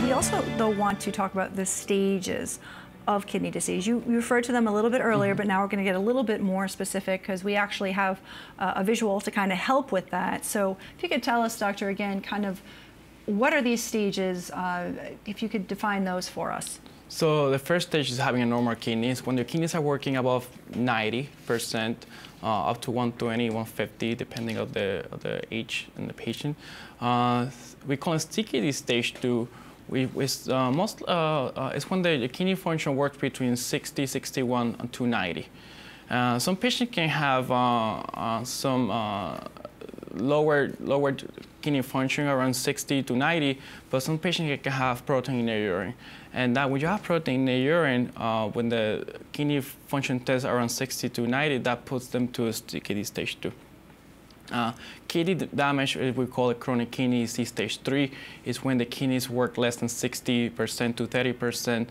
We also, though, want to talk about the stages of kidney disease. You referred to them a little bit earlier, but now we're going to get a little bit more specific because we actually have a visual to kind of help with that. So if you could tell us, Doctor, again, kind of what are these stages, if you could define those for us. So the first stage is having a normal kidneys. When the kidneys are working above 90%, up to 120, 150, depending on the age and the patient. We call it CKD stage 2. It's when the kidney function works between 60, 61, and 290. Some patients can have some lower kidney function around 60 to 90, but some patients can have protein in their urine. And that when you have protein in the urine, when the kidney function tests around 60 to 90, that puts them to CKD stage 2. Kidney damage, we call it chronic kidney disease stage 3, is when the kidneys work less than 60% to 30%.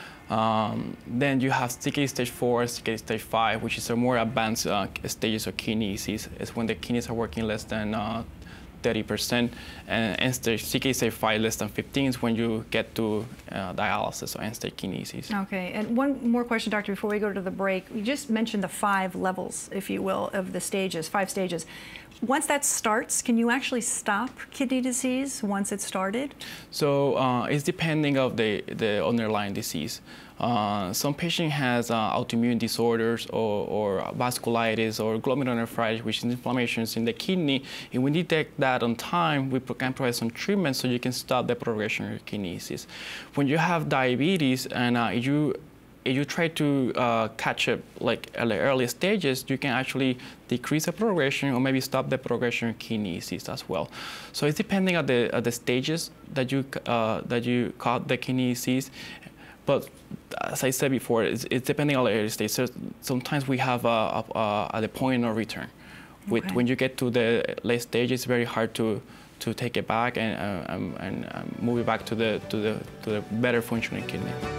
Then you have CKD stage 4 and CKD stage 5, which is a more advanced stages of kidney disease. It's when the kidneys are working less than 30%, and end-stage CKD stage 5 less than 15 is when you get to dialysis or end-stage kidney disease. Okay, and one more question, Doctor, before we go to the break. You just mentioned the 5 levels, if you will, of the stages, 5 stages. Once that starts, can you actually stop kidney disease once it started? So it's depending of the underlying disease. Some patient has autoimmune disorders or vasculitis or glomerulonephritis, which is inflammations in the kidney. If we detect that on time, we can provide some treatment so you can stop the progression of your kidney disease. When you have diabetes and if you try to catch it like at the early stages, you can actually decrease the progression or maybe stop the progression of kidney disease as well. So it's depending on the stages that you caught the kidney disease. But as I said before, it's depending on the early stage. So sometimes we have at the point of return. Okay. When you get to the late stage, it's very hard to take it back and move it back to the better functioning kidney.